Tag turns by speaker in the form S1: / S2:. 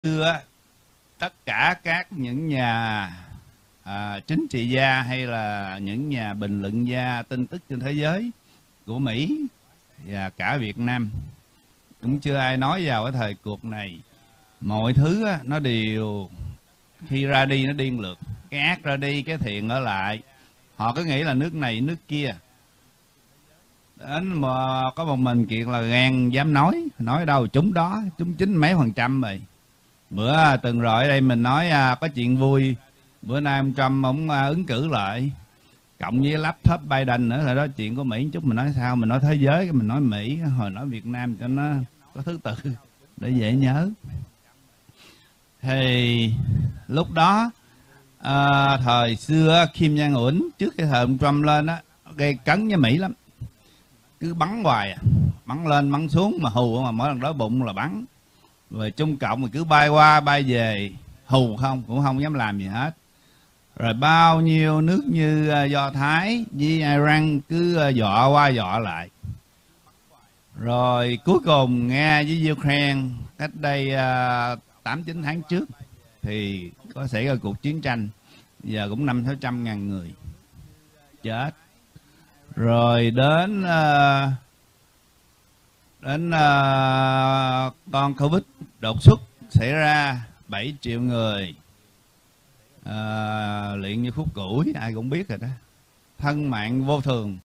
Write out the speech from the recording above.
S1: xưa tất cả những nhà chính trị gia hay là những nhà bình luận gia tin tức trên thế giới của Mỹ và cả Việt Nam cũng chưa ai nói vào cái thời cuộc này mọi thứ nó đều khi ra đi nó điên lượt, cái ác ra đi cái thiện ở lại. Họ cứ nghĩ là nước này nước kia, đến mà có một mình Kiệt là gan dám nói đâu chúng đó, chúng 90 mấy % rồi. Bữa từng rồi ở đây mình nói có chuyện vui, bữa nay ông Trump ông ứng cử lại cộng với laptop Biden nữa, là đó chuyện của Mỹ chút. Mình nói sao, mình nói thế giới cái mình nói Mỹ, hồi nói Việt Nam cho nó có thứ tự để dễ nhớ. Thì lúc đó thời xưa Kim Jong Un trước cái thời ông Trump lên á, gây cấn với Mỹ lắm, cứ bắn hoài bắn lên bắn xuống mà hù, mà mỗi lần đói bụng là bắn. Rồi Trung Cộng thì cứ bay qua bay về hù không, cũng không dám làm gì hết. Rồi bao nhiêu nước như Do Thái với Iran cứ dọa qua dọa lại. Rồi cuối cùng Nga với Ukraine cách đây 8-9 tháng trước thì có xảy ra cuộc chiến tranh, giờ cũng 500-600 ngàn người chết. Rồi đến con Covid đột xuất xảy ra, 7 triệu người luyện như khúc củi, ai cũng biết rồi đó, thân mạng vô thường.